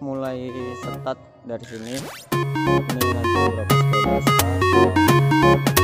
mulai start dari sini. Ini nanti beberapa sepeda start.